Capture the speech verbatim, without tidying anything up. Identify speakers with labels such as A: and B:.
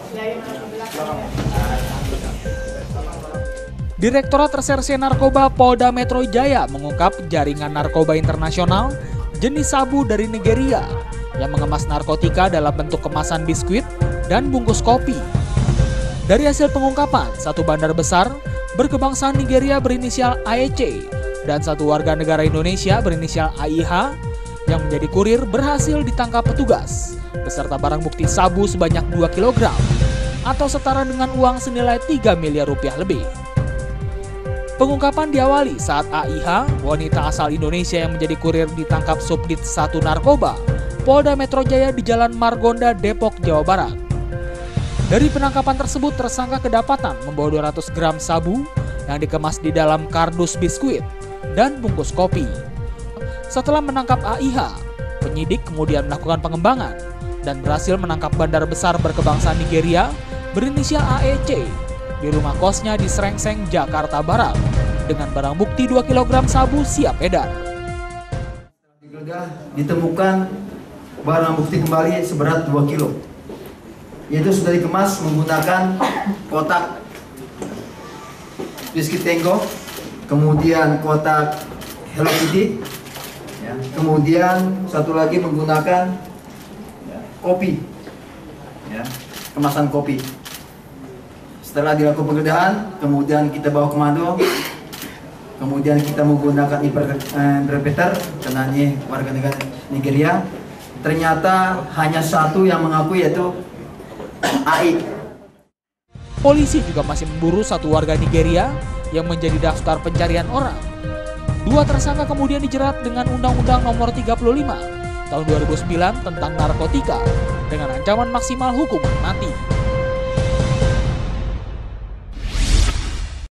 A: Direktorat Reserse Narkoba Polda Metro Jaya mengungkap jaringan narkoba internasional jenis sabu dari Nigeria yang mengemas narkotika dalam bentuk kemasan biskuit dan bungkus kopi. Dari hasil pengungkapan, satu bandar besar berkebangsaan Nigeria berinisial A E C dan satu warga negara Indonesia berinisial A I H yang menjadi kurir berhasil ditangkap petugas beserta barang bukti sabu sebanyak dua kilogram atau setara dengan uang senilai tiga miliar rupiah lebih. Pengungkapan diawali saat A I H, wanita asal Indonesia yang menjadi kurir, ditangkap Subdit satu Narkoba Polda Metro Jaya di Jalan Margonda, Depok, Jawa Barat. Dari penangkapan tersebut, tersangka kedapatan membawa dua ratus gram sabu yang dikemas di dalam kardus biskuit dan bungkus kopi. Setelah menangkap A I H, penyidik kemudian melakukan pengembangan dan berhasil menangkap bandar besar berkebangsaan Nigeria berinisial A E C di rumah kosnya di Srengseng, Jakarta Barat dengan barang bukti dua kilogram sabu siap edar.
B: Digeledah ditemukan barang bukti kembali seberat dua kilo. Yaitu sudah dikemas menggunakan kotak biskuit Tenggo, kemudian kotak Hello Kitty, ya, kemudian satu lagi menggunakan ya, kopi, ya, kemasan kopi. Setelah dilakukan penggeledahan, kemudian kita bawa komando, kemudian kita menggunakan interpreter karena ini warga negara Nigeria. Ternyata hanya satu yang mengaku, yaitu A I.
A: Polisi juga masih memburu satu warga Nigeria yang menjadi daftar pencarian orang. Dua tersangka kemudian dijerat dengan Undang-Undang Nomor tiga puluh lima Tahun dua ribu sembilan tentang narkotika dengan ancaman maksimal hukuman mati.